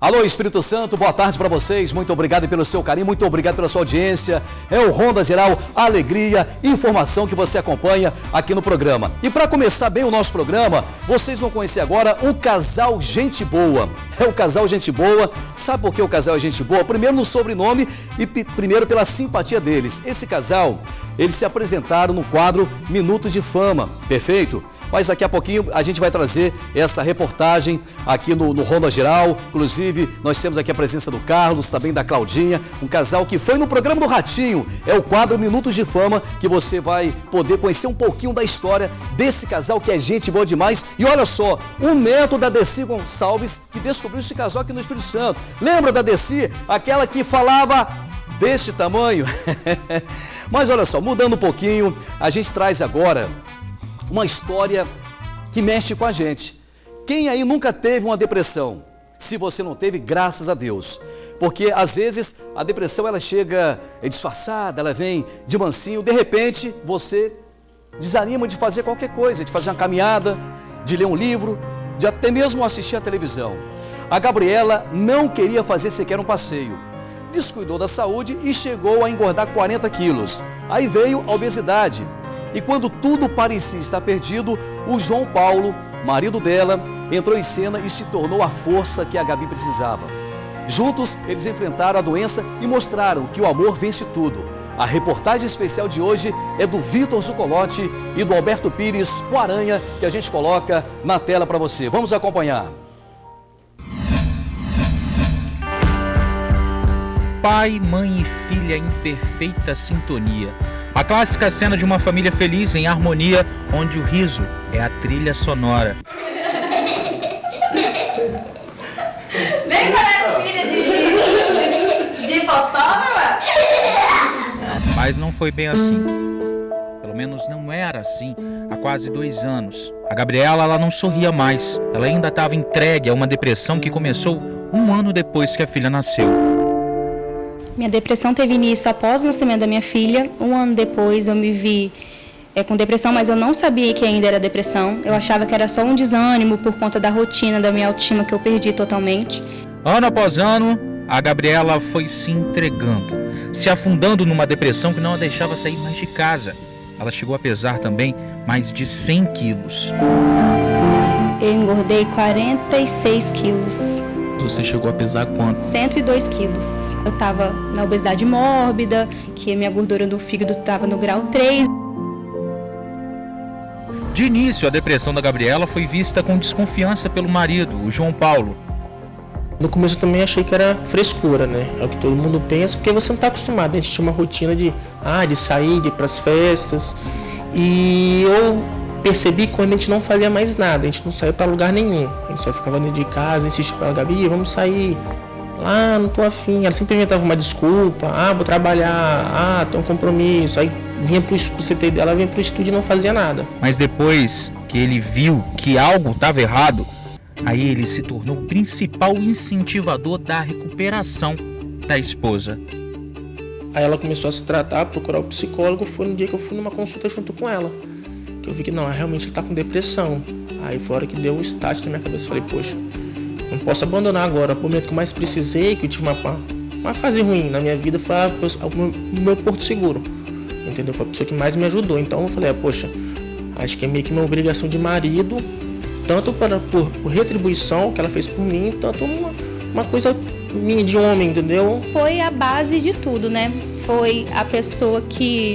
Alô, Espírito Santo, boa tarde para vocês, muito obrigado pelo seu carinho, muito obrigado pela sua audiência. É o Ronda Geral, alegria, informação que você acompanha aqui no programa. E para começar bem o nosso programa, vocês vão conhecer agora o casal Gente Boa. É o casal Gente Boa, sabe por que o casal é Gente Boa? Primeiro no sobrenome e primeiro pela simpatia deles. Esse casal, eles se apresentaram no quadro Minutos de Fama, perfeito? Mas daqui a pouquinho a gente vai trazer essa reportagem aqui no Ronda Geral. Inclusive, nós temos aqui a presença do Carlos, também da Claudinha, um casal que foi no programa do Ratinho. É o quadro Minutos de Fama, que você vai poder conhecer um pouquinho da história desse casal que é gente boa demais. E olha só, o neto da Desi Gonçalves, que descobriu esse casal aqui no Espírito Santo. Lembra da Desi? Aquela que falava deste tamanho? Mas olha só, mudando um pouquinho, a gente traz agora uma história que mexe com a gente. Quem aí nunca teve uma depressão? Se você não teve, graças a Deus. Porque às vezes a depressão ela chega disfarçada, ela vem de mansinho, de repente você desanima de fazer qualquer coisa, de fazer uma caminhada, de ler um livro, de até mesmo assistir a televisão. A Gabriela não queria fazer sequer um passeio. Descuidou da saúde e chegou a engordar 40 quilos. Aí veio a obesidade. E quando tudo parecia estar perdido, o João Paulo, marido dela, entrou em cena e se tornou a força que a Gabi precisava. Juntos, eles enfrentaram a doença e mostraram que o amor vence tudo. A reportagem especial de hoje é do Vitor Zucolotti e do Alberto Pires, o Aranha, que a gente coloca na tela para você. Vamos acompanhar. Pai, mãe e filha em perfeita sintonia. A clássica cena de uma família feliz em harmonia, onde o riso é a trilha sonora. Nem parece filha de fotógrafa. Mas não foi bem assim. Pelo menos não era assim há quase 2 anos. A Gabriela ela não sorria mais. Ela ainda estava entregue a uma depressão que começou 1 ano depois que a filha nasceu. Minha depressão teve início após o nascimento da minha filha. 1 ano depois eu me vi com depressão, mas eu não sabia que ainda era depressão. Eu achava que era só um desânimo por conta da rotina, da minha autoestima que eu perdi totalmente. Ano após ano, a Gabriela foi se entregando, se afundando numa depressão que não a deixava sair mais de casa. Ela chegou a pesar também mais de 100 quilos. Eu engordei 46 quilos. Você chegou a pesar quanto? 102 quilos. Eu estava na obesidade mórbida, que a minha gordura do fígado estava no grau 3. De início, a depressão da Gabriela foi vista com desconfiança pelo marido, o João Paulo. No começo eu também achei que era frescura, né? É o que todo mundo pensa, porque você não está acostumado. A gente tinha uma rotina de sair, de ir para as festas. E eu percebi que quando a gente não fazia mais nada, a gente não saía para lugar nenhum. A gente só ficava dentro de casa, insistia com ela, Gabi, vamos sair. Não tô afim. Ela sempre inventava uma desculpa. Vou trabalhar. Tem um compromisso. Aí vinha pro CT dela, vinha pro estúdio e não fazia nada. Mas depois que ele viu que algo estava errado, aí ele se tornou o principal incentivador da recuperação da esposa. Aí ela começou a se tratar, procurar o psicólogo. Foi no dia que eu fui numa consulta junto com ela, que eu vi que realmente ele tá com depressão. Aí foi a hora que deu um start na minha cabeça. Falei, poxa, não posso abandonar agora. O momento que eu mais precisei, que eu tive uma fase ruim na minha vida, foi o meu porto seguro. Entendeu? Foi a pessoa que mais me ajudou. Então eu falei, poxa, acho que é meio que minha obrigação de marido, tanto por retribuição que ela fez por mim, tanto uma coisa minha de homem, entendeu? Foi a base de tudo, né? Foi a pessoa que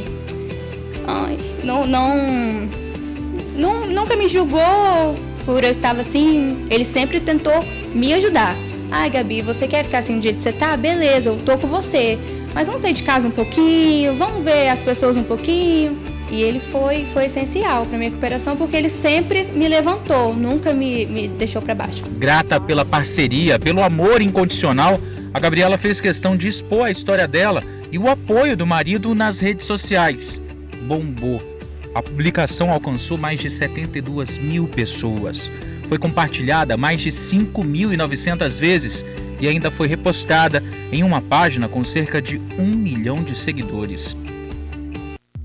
nunca me julgou por eu estar assim. Ele sempre tentou me ajudar. Gabi, você quer ficar assim do jeito que você tá? Beleza, eu tô com você. Mas vamos sair de casa um pouquinho, vamos ver as pessoas um pouquinho. E ele foi essencial para minha recuperação, porque ele sempre me levantou, nunca me deixou para baixo. Grata pela parceria, pelo amor incondicional, a Gabriela fez questão de expor a história dela e o apoio do marido nas redes sociais. Bombou. A publicação alcançou mais de 72 mil pessoas. Foi compartilhada mais de 5.900 vezes e ainda foi repostada em uma página com cerca de 1 milhão de seguidores.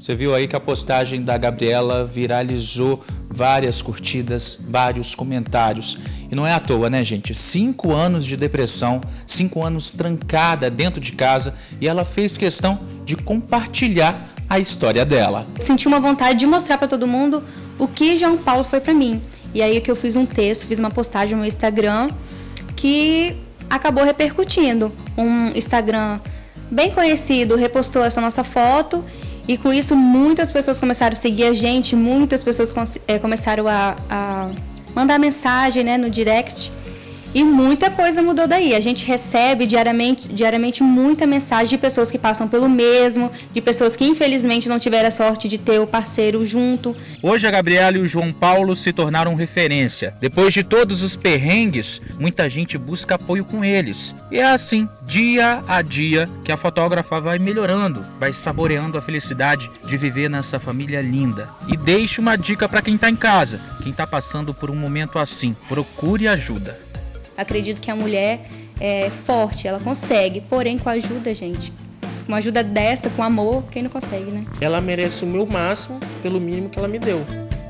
Você viu aí que a postagem da Gabriela viralizou, várias curtidas, vários comentários. E não é à toa, né, gente? 5 anos de depressão, 5 anos trancada dentro de casa, e ela fez questão de compartilhar a história dela. Senti uma vontade de mostrar para todo mundo o que João Paulo foi para mim. E aí que eu fiz um texto, fiz uma postagem no Instagram que acabou repercutindo. Um Instagram bem conhecido repostou essa nossa foto e com isso muitas pessoas começaram a seguir a gente, muitas pessoas começaram a mandar mensagem, né, no direct. E muita coisa mudou daí. A gente recebe diariamente muita mensagem de pessoas que passam pelo mesmo, de pessoas que infelizmente não tiveram a sorte de ter o parceiro junto. Hoje a Gabriela e o João Paulo se tornaram referência. Depois de todos os perrengues, muita gente busca apoio com eles. E é assim, dia a dia, que a fotógrafa vai melhorando, vai saboreando a felicidade de viver nessa família linda. E deixe uma dica para quem está em casa, quem está passando por um momento assim, procure ajuda. Acredito que a mulher é forte, ela consegue, porém com ajuda, gente. Uma ajuda dessa, com amor, quem não consegue, né? Ela merece o meu máximo pelo mínimo que ela me deu.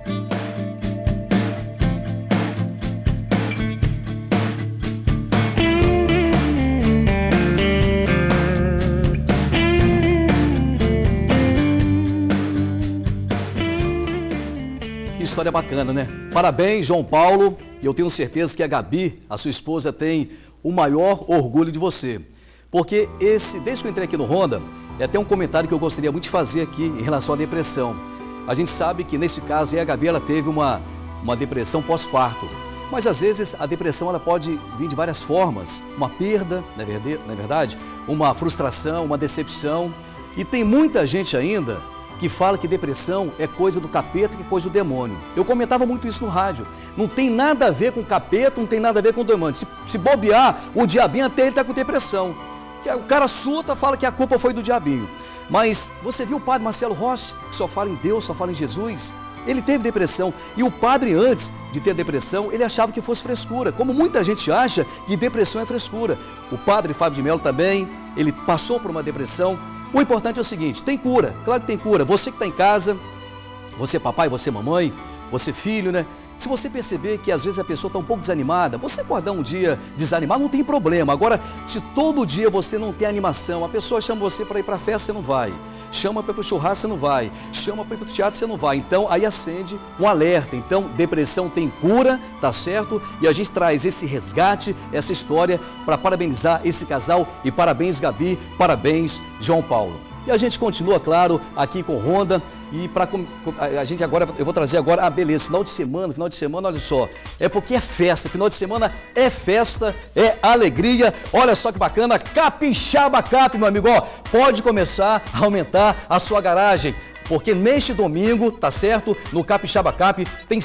História bacana, né? Parabéns, João Paulo. E eu tenho certeza que a Gabi, a sua esposa, tem o maior orgulho de você. Porque desde que eu entrei aqui no Ronda, é até um comentário que eu gostaria muito de fazer aqui em relação à depressão. A gente sabe que nesse caso a Gabi ela teve uma depressão pós-parto. Mas às vezes a depressão ela pode vir de várias formas. Uma perda, não é verdade? Uma frustração, uma decepção. E tem muita gente ainda que fala que depressão é coisa do capeta, que é coisa do demônio. Eu comentava muito isso no rádio. Não tem nada a ver com capeta, não tem nada a ver com o demônio. Se bobear, o diabinho até ele está com depressão. O cara surta, fala que a culpa foi do diabinho. Mas você viu o padre Marcelo Rossi, que só fala em Deus, só fala em Jesus? Ele teve depressão. E o padre, antes de ter depressão, ele achava que fosse frescura. Como muita gente acha que depressão é frescura. O padre Fábio de Mello também, ele passou por uma depressão. O importante é o seguinte, tem cura, claro que tem cura. Você que está em casa, você papai, você mamãe, você filho, né? Se você perceber que às vezes a pessoa está um pouco desanimada, você acordar um dia desanimado não tem problema. Agora, se todo dia você não tem animação, a pessoa chama você para ir para a festa, você não vai. Chama para ir para o churrasco, você não vai. Chama para ir para o teatro, você não vai. Então, aí acende um alerta. Então, depressão tem cura, tá certo? E a gente traz esse resgate, essa história para parabenizar esse casal. E parabéns, Gabi, parabéns, João Paulo. E a gente continua, claro, aqui com Ronda. E para a gente agora, eu vou trazer agora, beleza, final de semana, olha só, é porque é festa, final de semana é festa, é alegria, olha só que bacana, Capixaba Cap, meu amigo, ó, pode começar a aumentar a sua garagem. Porque neste domingo, tá certo? No Capixaba Cap tem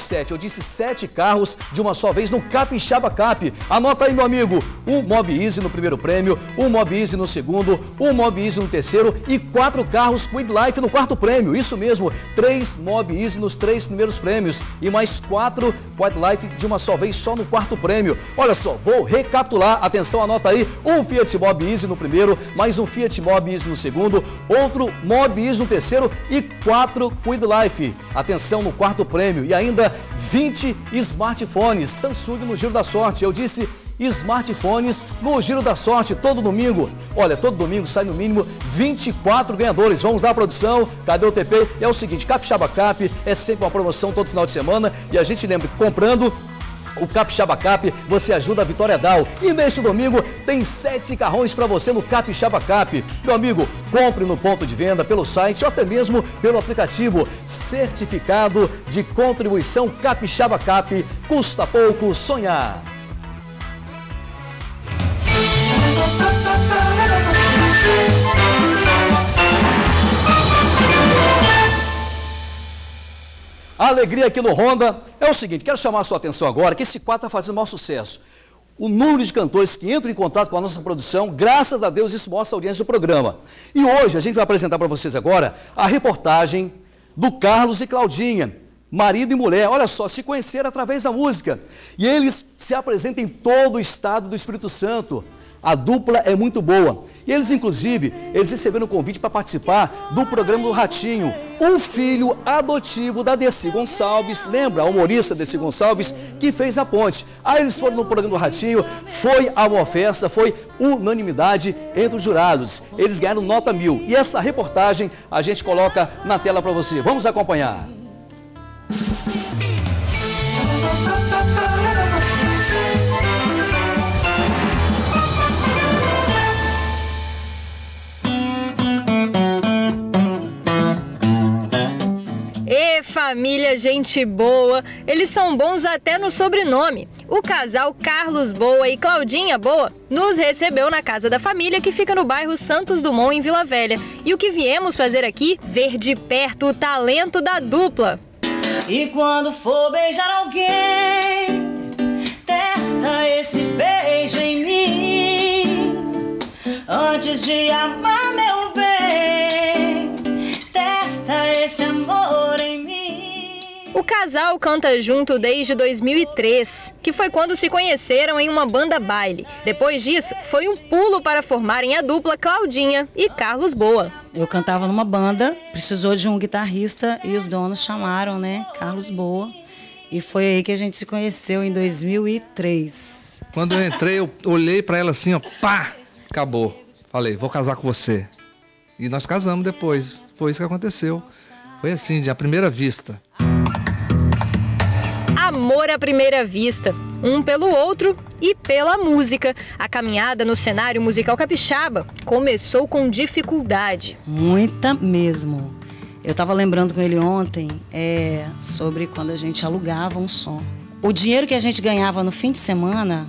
7 carros de uma só vez no Capixaba Cap. Anota aí, meu amigo, um Mob Easy no primeiro prêmio, um Mob Easy no segundo, um Mob Easy no terceiro e 4 carros Quid Life no quarto prêmio. Isso mesmo, 3 Mob Easy nos 3 primeiros prêmios e mais 4 Quid Life de uma só vez só no quarto prêmio. Olha só, vou recapitular, atenção, anota aí, um Fiat Mob Easy no primeiro, mais um Fiat Mob Easy no segundo, outro Mob Easy no terceiro e 4 Quid Life. Atenção no quarto prêmio e ainda 20 smartphones Samsung no Giro da Sorte. Eu disse smartphones no Giro da Sorte todo domingo. Olha, todo domingo sai no mínimo 24 ganhadores. Vamos lá, produção. Cadê o TP? É o seguinte, Capixaba Cap é sempre uma promoção todo final de semana e a gente lembra que comprando o Capixaba Cap, você ajuda a Vitória Dal. E neste domingo tem 7 carrões para você no Capixaba Cap. Meu amigo, compre no ponto de venda, pelo site ou até mesmo pelo aplicativo. Certificado de contribuição Capixaba Cap. Custa pouco sonhar. A alegria aqui no Ronda é o seguinte, quero chamar a sua atenção agora, que esse quadro está fazendo o maior sucesso. O número de cantores que entram em contato com a nossa produção, graças a Deus, isso mostra a audiência do programa. E hoje a gente vai apresentar para vocês agora a reportagem do Carlos e Claudinha, marido e mulher. Olha só, se conheceram através da música. E eles se apresentam em todo o estado do Espírito Santo. A dupla é muito boa. E eles, inclusive, eles receberam um convite para participar do programa do Ratinho. Um filho adotivo da Dercy Gonçalves, lembra a humorista Dercy Gonçalves, que fez a ponte. Aí eles foram no programa do Ratinho, foi a uma festa, foi unanimidade entre os jurados. Eles ganharam nota 1000. E essa reportagem a gente coloca na tela para você. Vamos acompanhar. Família, gente boa, eles são bons até no sobrenome. O casal Carlos Boa e Claudinha Boa nos recebeu na casa da família, que fica no bairro Santos Dumont, em Vila Velha. E o que viemos fazer aqui? Ver de perto o talento da dupla. E quando for beijar alguém, testa esse beijo em mim. Antes de amar, meu bem, testa esse amor em mim. O casal canta junto desde 2003, que foi quando se conheceram em uma banda baile. Depois disso, foi um pulo para formarem a dupla Claudinha e Carlos Boa. Eu cantava numa banda, precisou de um guitarrista e os donos chamaram, né, Carlos Boa. E foi aí que a gente se conheceu em 2003. Quando eu entrei, eu olhei para ela assim, ó, pá, acabou. Falei, vou casar com você. E nós casamos depois. Foi isso que aconteceu. Foi assim, à primeira vista. Amor à primeira vista, um pelo outro e pela música. A caminhada no cenário musical capixaba começou com dificuldade. Muita mesmo. Eu estava lembrando com ele ontem sobre quando a gente alugava um som. O dinheiro que a gente ganhava no fim de semana,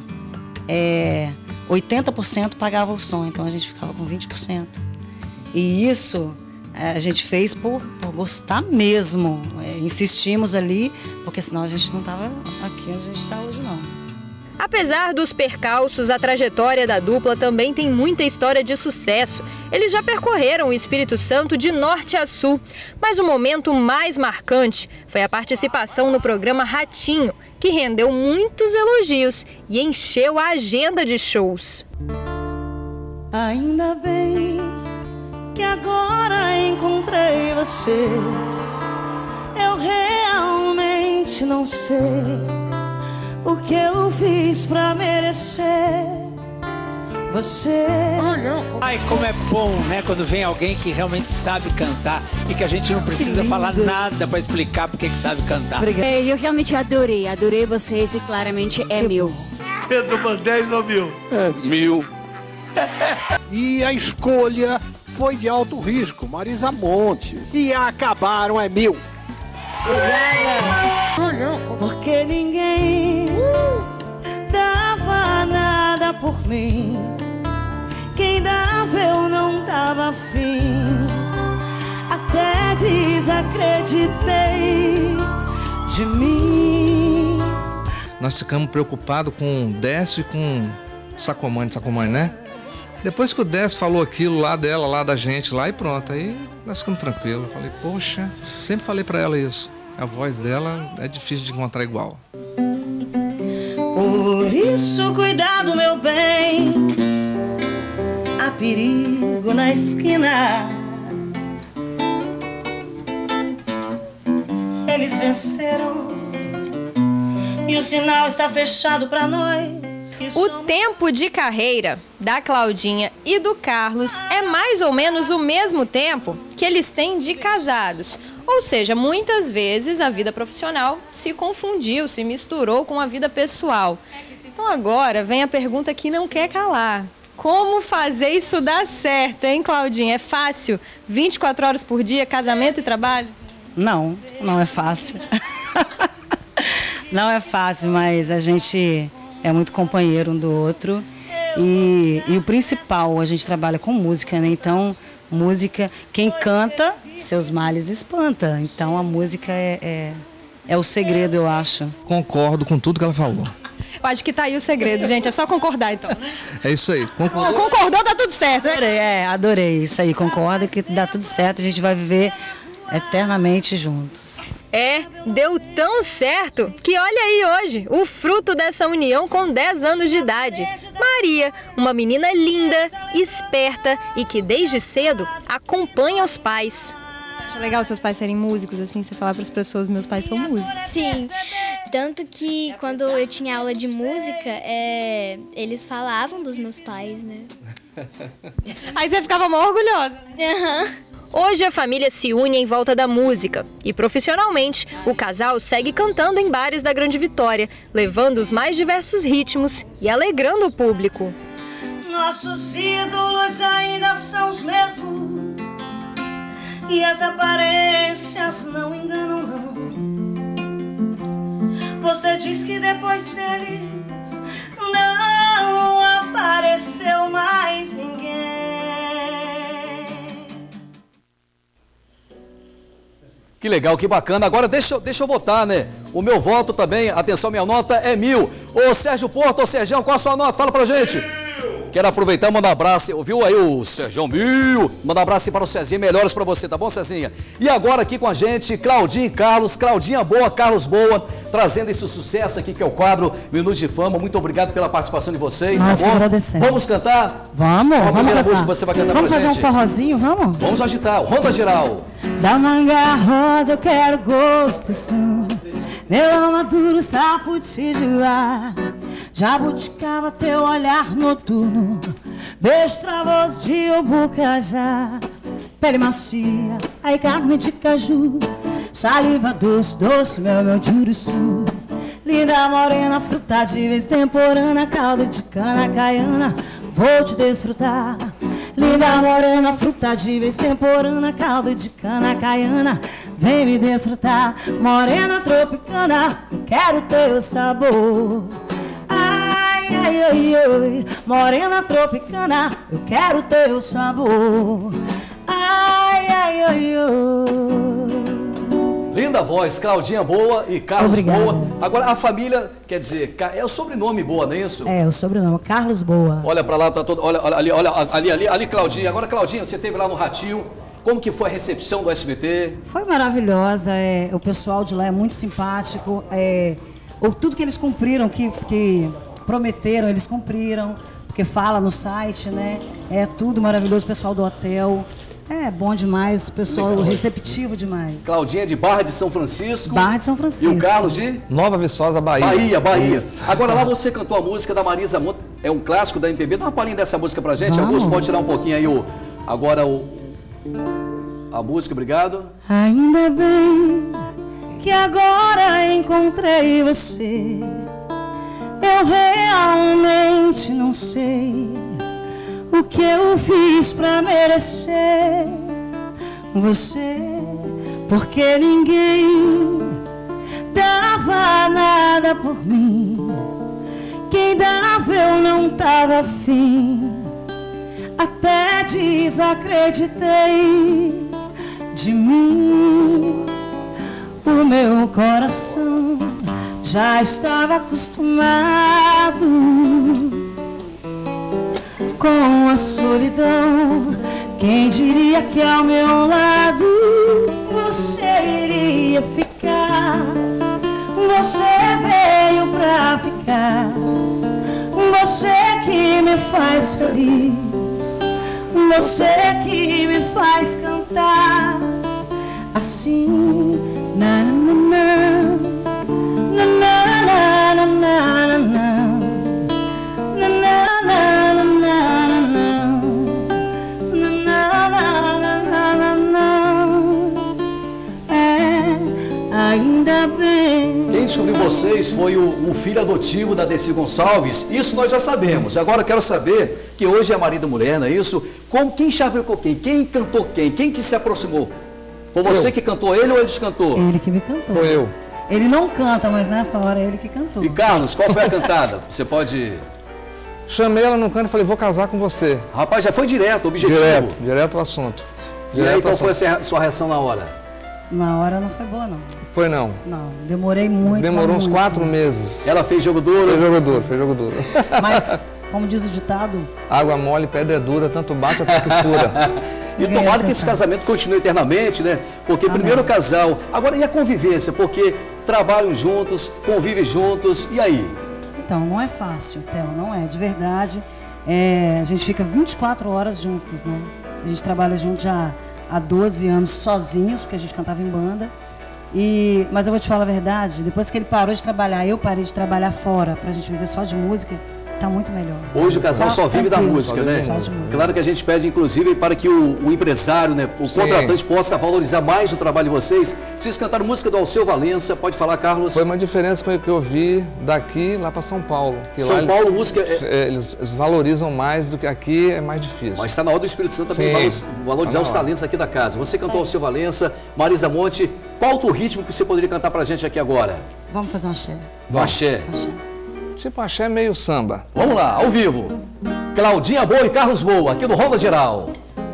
80% pagava o som, então a gente ficava com 20%. E isso a gente fez por gostar mesmo. Insistimos ali, porque senão a gente não estava aqui onde a gente está hoje, não. Apesar dos percalços, a trajetória da dupla também tem muita história de sucesso. Eles já percorreram o Espírito Santo de norte a sul. Mas o momento mais marcante foi a participação no programa Ratinho, que rendeu muitos elogios e encheu a agenda de shows. Ainda bem que agora encontrei você. Eu realmente não sei o que eu fiz pra merecer você. Ai, como é bom, né? Quando vem alguém que realmente sabe cantar e que a gente não precisa falar nada pra explicar porque que sabe cantar. Eu realmente adorei vocês e claramente é meu. Pedro, 10 ou 1000? 1000. E a escolha foi de alto risco, Marisa Monte. E acabaram 1000. Porque ninguém dava nada por mim. Quem dava eu não dava afim. Até desacreditei de mim. Nós ficamos preocupados com o Décio e com Sacomani, né? Depois que o Décio falou aquilo lá dela, lá da gente, lá e pronto, aí nós ficamos tranquilos. Eu falei, poxa, sempre falei pra ela isso. A voz dela é difícil de encontrar igual. Por isso, cuidado, meu bem. Há perigo na esquina. Eles venceram e o sinal está fechado pra nós. O tempo de carreira da Claudinha e do Carlos é mais ou menos o mesmo tempo que eles têm de casados. Ou seja, muitas vezes a vida profissional se confundiu, se misturou com a vida pessoal. Então agora vem a pergunta que não quer calar. Como fazer isso dar certo, hein, Claudinha? É fácil? 24 horas por dia, casamento e trabalho? Não, não é fácil. Não é fácil, mas a gente é muito companheiro um do outro. E o principal, a gente trabalha com música, né? Então, música, quem canta, seus males espanta. Então, a música é o segredo, eu acho. Concordo com tudo que ela falou. Eu acho que tá aí o segredo, gente. É só concordar, então. É isso aí. Concordou, tá tudo certo. Adorei isso aí. Concorda que dá tudo certo. A gente vai viver eternamente juntos. Deu tão certo que olha aí hoje o fruto dessa união com 10 anos de idade. Maria, uma menina linda, esperta e que desde cedo acompanha os pais. Você acha legal seus pais serem músicos, assim, você falar para as pessoas, meus pais são músicos? Sim, tanto que quando eu tinha aula de música, eles falavam dos meus pais, né? Aí você ficava mó orgulhosa. Hoje a família se une em volta da música e profissionalmente o casal segue cantando em bares da Grande Vitória, levando os mais diversos ritmos e alegrando o público. Nossos ídolos ainda são os mesmos e as aparências não enganam não. Você diz que depois deles não apareceu mais ninguém. Que legal, que bacana. Agora deixa eu votar, né? O meu voto também, atenção, minha nota é 1000. Ô Sérgio Porto, ô Sergião, qual a sua nota? Fala pra gente. Quero aproveitar e mandar um abraço. Ouviu aí o Sergião 1000? Manda um abraço para o Cezinha, melhores pra você, tá bom, Cezinha? E agora aqui com a gente, Claudinha e Carlos. Claudinha boa, Carlos boa, trazendo esse sucesso aqui que é o quadro Minuto de Fama. Muito obrigado pela participação de vocês, Nós tá bom? agradecemos. Vamos cantar? Vamos, Qual a primeira cantar. música que você vai cantar pra gente? Vamos fazer um forrozinho, vamos? Vamos agitar, Ronda Geral. Da manga rosa eu quero gosto sim, melão maduro, sapo de joá, jabuticaba teu olhar noturno, beijo travoso de ubucajá, pele macia, aí carne de caju, saliva doce, doce, meu de uruçu, linda morena, fruta de vez temporana, caldo de cana caiana, vou te desfrutar. Linda morena, fruta de vez temporana, caldo de cana caiana, vem me desfrutar. Morena tropicana, quero teu sabor. Ai, ai, ai, ai, morena tropicana, eu quero teu sabor. Ai, ai, ai, ai. Linda voz, Claudinha boa e Carlos Obrigada. boa. Agora a família, quer dizer, é o sobrenome boa, não é isso? É, o sobrenome, Carlos Boa. Olha pra lá, tá todo. Olha ali, Claudinha. Agora, Claudinha, você esteve lá no Ratinho. Como que foi a recepção do SBT? Foi maravilhosa, o pessoal de lá é muito simpático. Tudo que eles cumpriram, que prometeram, eles cumpriram, porque fala no site, né? É tudo maravilhoso, o pessoal do hotel. É bom demais, pessoal legal, receptivo demais. Claudinha de Barra de São Francisco. Barra de São Francisco. E o Carlos de? Nova Viçosa, Bahia. Bahia. Agora lá você cantou a música da Marisa Monte, é um clássico da MPB. Dá uma palhinha dessa música pra gente, Augusto. Pode tirar um pouquinho aí a música, obrigado. Ainda bem que agora encontrei você. Eu realmente não sei o que eu fiz pra merecer você, porque ninguém dava nada por mim. Quem dava eu não tava afim, até desacreditei de mim. O meu coração já estava acostumado com a solidão. Quem diria que ao meu lado você iria ficar? Você veio pra ficar. Você que me faz feliz, você que me faz cantar assim. Na na na na na na na na. Ainda bem. Quem descobriu vocês foi o filho adotivo da Desi Gonçalves. Isso nós já sabemos. Agora eu quero saber que hoje é marido e mulher, não é isso? Quem chavecou quem? Quem cantou quem? Quem que se aproximou? Foi você que cantou ele ou ele descantou? Ele que me cantou. Foi eu. Ele não canta, mas nessa hora é ele que cantou. E Carlos, qual foi a cantada? Você pode... Chamei ela no canto e falei, vou casar com você. Rapaz, já foi direto, objetivo. Direto ao assunto. E aí, qual foi a sua reação na hora? Na hora não foi boa, não. Foi não? Não, demorei muito. Demorou uns 4 meses. Ela fez jogo duro? Fez jogo duro. Mas, como diz o ditado... Água mole, pedra dura, tanto bate até que fura. E tomara que esse casamento continue eternamente, né? Porque primeiro o casal, agora e a convivência? Porque trabalham juntos, convivem juntos, e aí? Então, não é fácil, Theo, não é, de verdade. A gente fica 24 horas juntos, né? A gente trabalha junto já há 12 anos sozinhos, porque a gente cantava em banda. Mas eu vou te falar a verdade, depois que ele parou de trabalhar, eu parei de trabalhar fora, pra gente viver só de música, tá muito melhor. Hoje o casal só vive da música, né? Só de música. Claro que a gente pede, inclusive, para que o empresário, né, o contratante possa valorizar mais o trabalho de vocês. Vocês cantaram música do Alceu Valença, pode falar, Carlos? Foi uma diferença que eu vi daqui lá para São Paulo. São Paulo, música... Eles valorizam mais do que aqui, é mais difícil. Mas está na hora do Espírito Santo também valorizar os talentos aqui da casa. Você cantou Alceu Valença, Marisa Monte, qual outro ritmo que você poderia cantar pra gente aqui agora? Vamos fazer um axé. Axé. Tipo axé meio samba. Vamos lá, ao vivo. Claudinha Boa e Carlos Boa, aqui do Ronda Geral.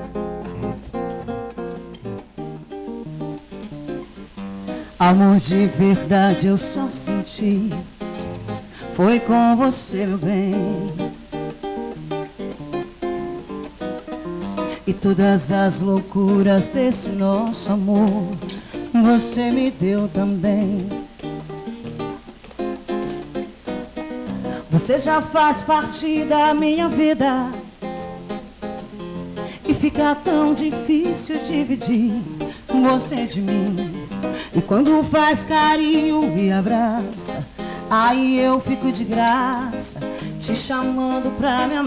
Amor de verdade eu só senti, foi com você, meu bem. E todas as loucuras desse nosso amor, você me deu também. Você já faz parte da minha vida e fica tão difícil dividir você de mim. E quando faz carinho e abraça, aí eu fico de graça te chamando pra me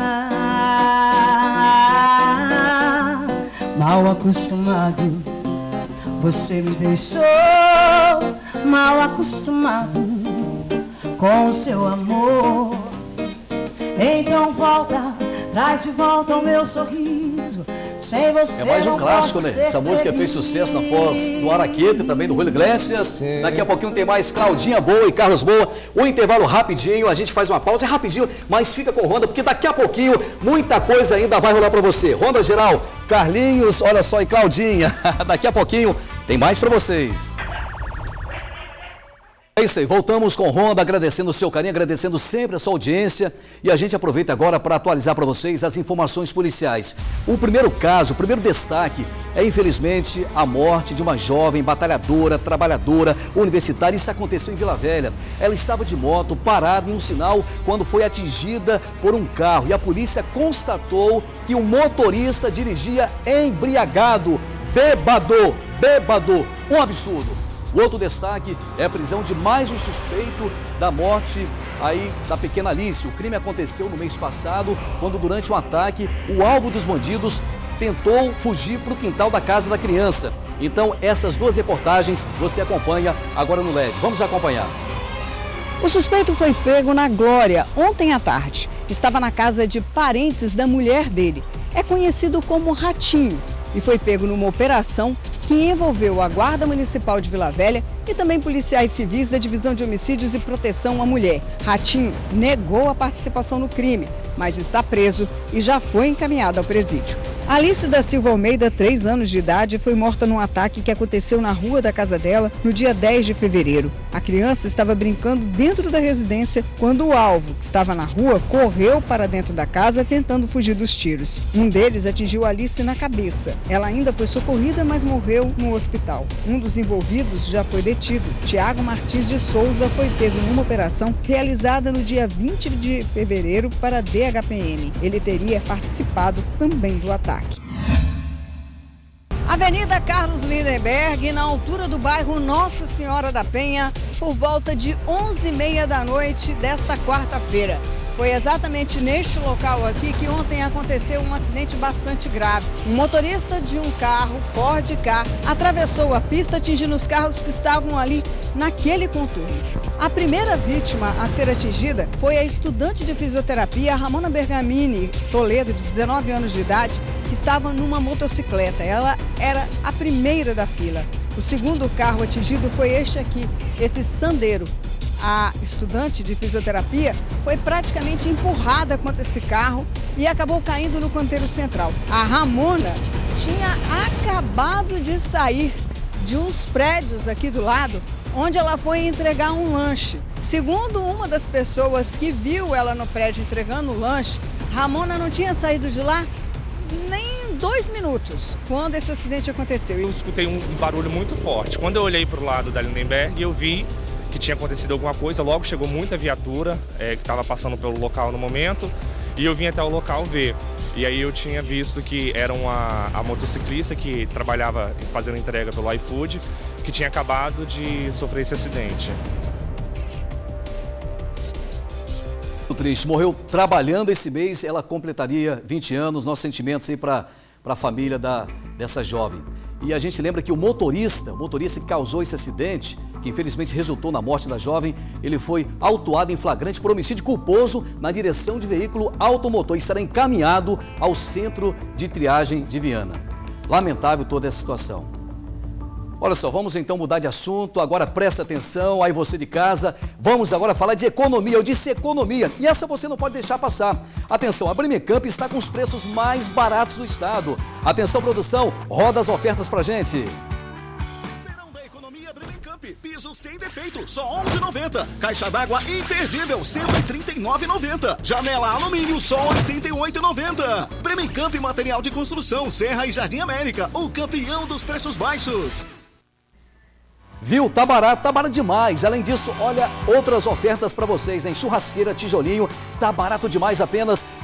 amar. Mal acostumado, você me deixou mal acostumado com o seu amor. Então volta, traz de volta o meu sorriso. Sem você é mais um clássico, né? Essa música fez sucesso na voz do Araqueta e também do Julio Iglesias. Daqui a pouquinho tem mais Claudinha Boa e Carlos Boa. O intervalo rapidinho, a gente faz uma pausa, é rapidinho, mas fica com Ronda, porque daqui a pouquinho muita coisa ainda vai rolar pra você. Ronda Geral, Carlinhos, olha só, e Claudinha. Daqui a pouquinho tem mais pra vocês. É isso aí, voltamos com Ronda, agradecendo o seu carinho, agradecendo sempre a sua audiência, e a gente aproveita agora para atualizar para vocês as informações policiais. O primeiro caso, o primeiro destaque é, infelizmente, a morte de uma jovem batalhadora, trabalhadora, universitária. Isso aconteceu em Vila Velha. Ela estava de moto, parada em um sinal, quando foi atingida por um carro, e a polícia constatou que o motorista dirigia embriagado, bêbado, um absurdo. O outro destaque é a prisão de mais um suspeito da morte aí da pequena Alice. O crime aconteceu no mês passado, quando durante um ataque, o alvo dos bandidos tentou fugir para o quintal da casa da criança. Então, essas duas reportagens você acompanha agora no LED. Vamos acompanhar. O suspeito foi pego na Glória ontem à tarde. Estava na casa de parentes da mulher dele. É conhecido como Ratinho e foi pego numa operação que envolveu a Guarda Municipal de Vila Velha e também policiais civis da Divisão de Homicídios e Proteção à Mulher. Ratinho negou a participação no crime, mas está preso e já foi encaminhado ao presídio. Alice da Silva Almeida, 3 anos de idade, foi morta num ataque que aconteceu na rua da casa dela no dia 10 de fevereiro. A criança estava brincando dentro da residência quando o alvo, que estava na rua, correu para dentro da casa tentando fugir dos tiros. Um deles atingiu Alice na cabeça. Ela ainda foi socorrida, mas morreu no hospital. Um dos envolvidos já foi detido. Tiago Martins de Souza foi pego numa operação realizada no dia 20 de fevereiro para a DHPM. Ele teria participado também do ataque. Avenida Carlos Lindenberg, na altura do bairro Nossa Senhora da Penha, por volta de 11h30 da noite desta quarta-feira. Foi exatamente neste local aqui que ontem aconteceu um acidente bastante grave. Um motorista de um carro, Ford Ka, atravessou a pista atingindo os carros que estavam ali naquele contorno. A primeira vítima a ser atingida foi a estudante de fisioterapia Ramona Bergamini Toledo, de 19 anos de idade, que estava numa motocicleta. Ela era a primeira da fila. O segundo carro atingido foi este aqui, esse Sandero. A estudante de fisioterapia foi praticamente empurrada contra esse carro e acabou caindo no canteiro central. A Ramona tinha acabado de sair de uns prédios aqui do lado, onde ela foi entregar um lanche. Segundo uma das pessoas que viu ela no prédio entregando o lanche, Ramona não tinha saído de lá nem 2 minutos. Quando esse acidente aconteceu? Eu escutei um barulho muito forte. Quando eu olhei para o lado da Lindenberg, eu vi que tinha acontecido alguma coisa. Logo chegou muita viatura que estava passando pelo local no momento. E eu vim até o local ver. E aí eu tinha visto que era a motociclista que trabalhava fazendo entrega pelo iFood, que tinha acabado de sofrer esse acidente. Muito triste, morreu trabalhando esse mês, ela completaria 20 anos, nossos sentimentos aí para a família dessa jovem. E a gente lembra que o motorista que causou esse acidente, que infelizmente resultou na morte da jovem, ele foi autuado em flagrante por homicídio culposo na direção de veículo automotor e será encaminhado ao centro de triagem de Viana. Lamentável toda essa situação. Olha só, vamos então mudar de assunto, agora presta atenção, aí você de casa, vamos agora falar de economia, eu disse economia, e essa você não pode deixar passar. Atenção, a Bremicamp está com os preços mais baratos do estado. Atenção produção, roda as ofertas pra gente. Verão da economia Bremicamp, piso sem defeito, só R$ 11,90. Caixa d'água imperdível, R$ 139,90. Janela alumínio, só R$ 88,90. Bremicamp material de construção, Serra e Jardim América, o campeão dos preços baixos. Viu? Tá barato demais. Além disso, olha outras ofertas para vocês, hein? Churrasqueira tijolinho, tá barato demais, apenas R$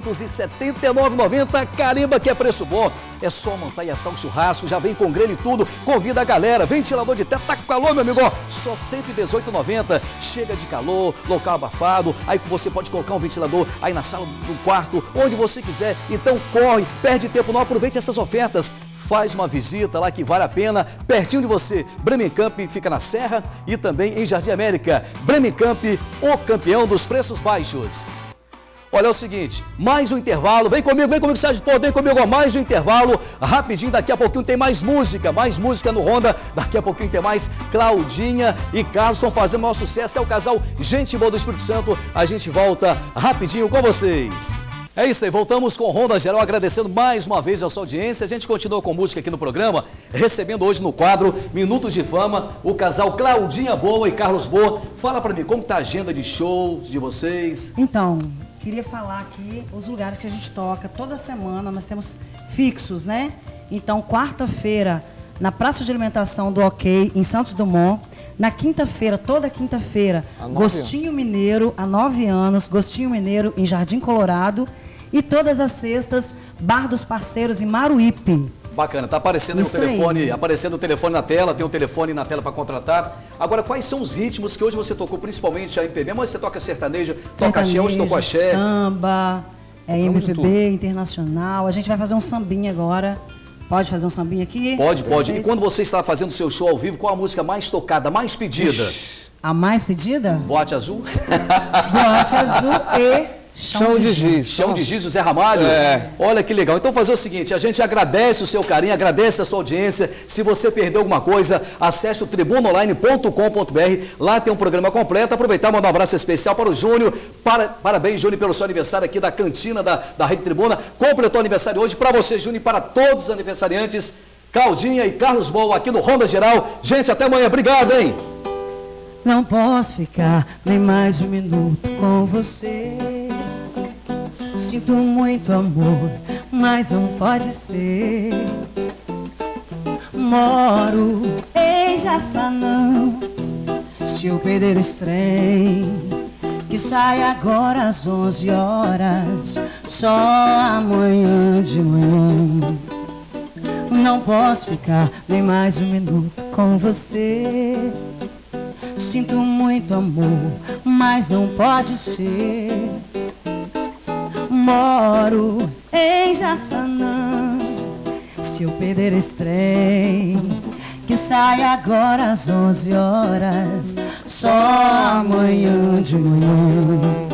679,90. Caramba, que é preço bom. É só montar e assar um churrasco, já vem com grelha e tudo. Convida a galera. Ventilador de teto, tá com calor, meu amigo? Só R$ 118,90. Chega de calor, local abafado. Aí você pode colocar um ventilador aí na sala do quarto, onde você quiser. Então corre, perde tempo não, aproveite essas ofertas. Faz uma visita lá que vale a pena, pertinho de você. Bremicamp fica na Serra e também em Jardim América. Bremicamp, o campeão dos preços baixos. Olha, é o seguinte, mais um intervalo, vem comigo, Sérgio, pô, vem comigo, mais um intervalo, rapidinho, daqui a pouquinho tem mais música no Honda, daqui a pouquinho tem mais Claudinha e Carlos estão fazendo o maior sucesso, é o casal Gente Boa do Espírito Santo, a gente volta rapidinho com vocês. É isso aí, voltamos com Ronda Geral, agradecendo mais uma vez a sua audiência. A gente continua com música aqui no programa, recebendo hoje no quadro Minutos de Fama, o casal Claudinha Boa e Carlos Boa. Fala pra mim, como tá a agenda de shows de vocês? Então, queria falar aqui os lugares que a gente toca. Toda semana nós temos fixos, né? Então, quarta-feira, na Praça de Alimentação do OK, em Santos Dumont. Na quinta-feira, toda quinta-feira, Gostinho Mineiro, há 9 anos, Gostinho Mineiro em Jardim Colorado. E todas as sextas, Bar dos Parceiros em Maruípe. Bacana, tá aparecendo o telefone, aparecendo o telefone na tela, tem um telefone na tela para contratar. Agora, quais são os ritmos que hoje você tocou, principalmente a MPB? Mas você toca sertanejo, toca axé, hoje tocou axé? Samba, MPB, internacional. A gente vai fazer um sambinha agora. Pode fazer um sambinha aqui? Pode. E quando você está fazendo o seu show ao vivo, qual a música mais tocada, mais pedida? A mais pedida? Boate Azul? Boate Azul e... Chão de Giz. Chão de Giz, o Zé Ramalho? É. Olha que legal. Então fazer o seguinte, a gente agradece o seu carinho, agradece a sua audiência. Se você perdeu alguma coisa, acesse o tribunaonline.com.br. Lá tem um programa completo. Aproveitar e mandar um abraço especial para o Júnior. Parabéns, Júnior, pelo seu aniversário aqui da cantina da Rede Tribuna. Completou o aniversário hoje para você, Júnior, e para todos os aniversariantes. Claudinha e Carlos Boa aqui no Ronda Geral. Gente, até amanhã. Obrigado, hein? Não posso ficar nem mais de um minuto com você. Sinto muito amor, mas não pode ser. Moro em Jaçanã. Se eu perder esse trem que sai agora às 11 horas, só amanhã de manhã. Não posso ficar nem mais um minuto com você. Sinto muito amor, mas não pode ser. Moro em Jaçanã. Se eu perder esse trem que sai agora às 11 horas, só amanhã de manhã.